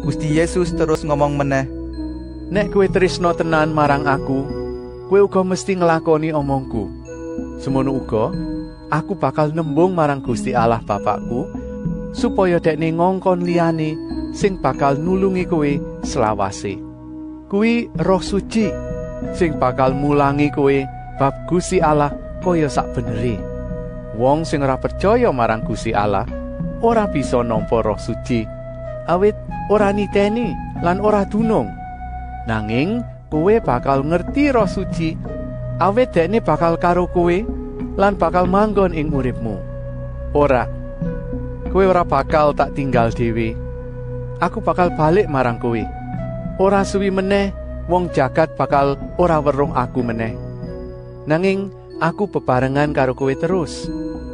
Gusti Yesus terus ngomong meneh, Nek kowe tresna tenan marang aku, kowe uga mesti nglakoni omongku. Semono uga, aku bakal nembung marang Gusti Allah Bapakku, supaya Dekne ngongkon liyane sing bakal nulungi kowe selawase. Kuwi Roh Suci sing bakal mulangi kowe bab Gusti Allah kaya sak benere. Wong sing ora percaya marang Gusti Allah ora bisa nampa Roh Suci, awit ora niteni lan ora dunung. Nanging kowe bakal ngerti Roh Suci, awit Dekne bakal karo kowe lan bakal manggon ing uripmu. Ora, kowe ora bakal tak tinggal dhewe. Aku bakal balik marang kowe. Ora suwi meneh wong jagat bakal ora weruh aku meneh. Nanging aku bebarengan karo kowe terus.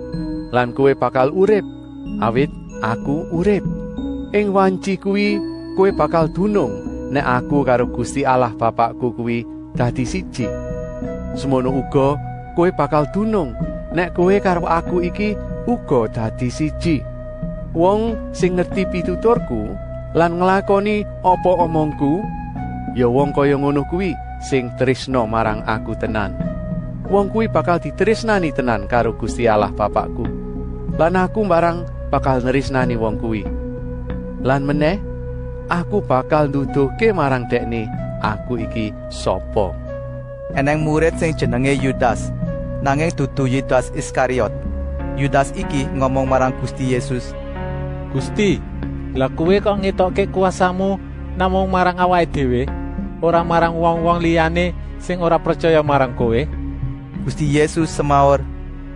Lan kowe bakal urip, awit aku urip. Ing wanci kuwi kowe bakal dunung nek aku karo Gusti Allah Bapakku kuwi dadi siji. Semono uga kowe bakal dunung nek kowe karo aku iki uga dadi siji. Wong sing ngerti pituturku lan nglakoni apa omongku, ya wong kaya ngono kuwi sing tresna marang aku tenan. Wong kuwi bakal ditresnani tenan karo Gusti Allah Bapakku. Lan aku barang bakal nresnani wong kuwi. Lan meneh aku bakal nduduhke marang Dekne aku iki sapa. eneng murid sing jenenge Yudas, nanging dudu Yudas Iskariot. Yudas iki ngomong marang Gusti Yesus, Gusti, lah kowe kok ngetokke kuasamu namung marang awake dhewe, ora marang wong-wong liyane sing ora percaya marang kowe? Gusti Yesus semaur,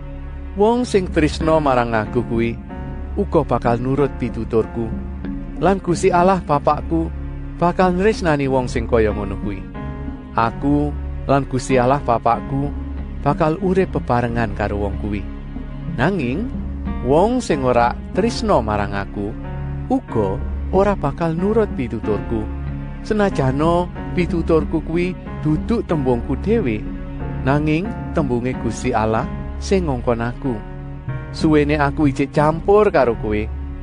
Wong sing tresna marang aku kuwi uga bakal nurut pituturku. Lan Gusti Allah Bapakku bakal nresnani wong sing kaya ngono kuwi. Aku lan Gusti Allah Bapakku bakal urip bebarengan karo wong kuwi. Nanging wong sing ora tresna marang aku uga ora bakal nurut pituturku. Senajana pituturku kuwi duduk tembungku dhewe, nanging tembunge Gusti Allah sing ngongkon aku. Suwene aku ijik campur karo kowe,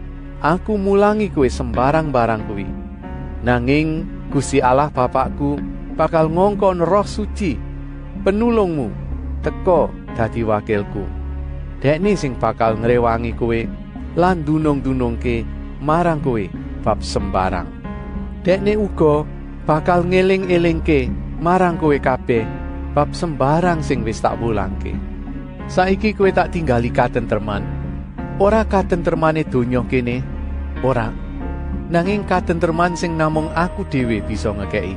aku mulangi kowe sembarang barang kuwi. Nanging Gusti Allah Bapakku bakal ngongkon Roh Suci, penulungmu, teka dadi wakilku. Dekne sing bakal ngrewangi kowe lan dunung-dunungke marang kowe bab sembarang. Dekne uga bakal ngeling-elingke marang kowe kabeh bab sembarang sing wis tak wulangke. Saiki kowe tak tinggali katentreman, ora katentreman donya kene, ora, nanging katentreman sing namung aku dhewe bisa ngekeki.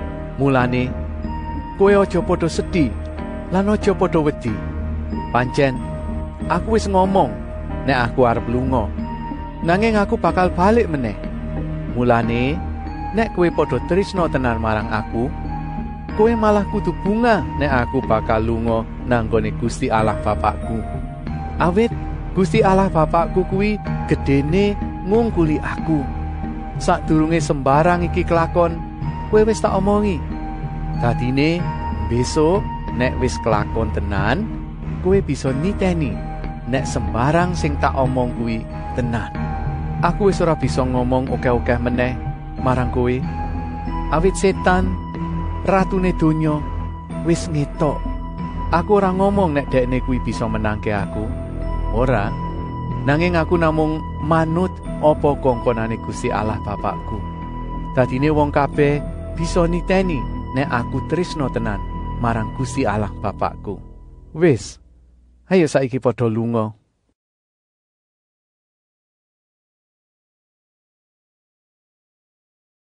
Mulane kowe aja padha sedih lan aja padha wedi. Pancen aku wis ngomong nek aku arep lunga, nanging aku bakal balik meneh. Mulane nek kowe padha tresna tenan marang aku, kowe malah kudu bungah nek aku bakal lunga nang gone Gusti Allah Bapakku. Awit Gusti Allah Bapakku kuwi gedene ngungkuli aku. Sadurunge sembarang iki kelakon, kowe wis tak omongi. Dadine besok nek wis kelakon tenan, kowe bisa niteni nek sembarang sing tak omong kuwi tenan. Aku wis ora bisa ngomong akeh-akeh meneh marang kowe. Awit setan, ratune donya, wis ngetok. Aku ora ngomong nek dekne kuwi bisa menangke aku. Ora, nanging aku namung manut apa kongkonane Gusti Allah Bapakku. Dadine wong kabeh bisa niteni nek aku tresna tenan marang Gusti Allah Bapakku. Wis, ayo saiki padha lunga.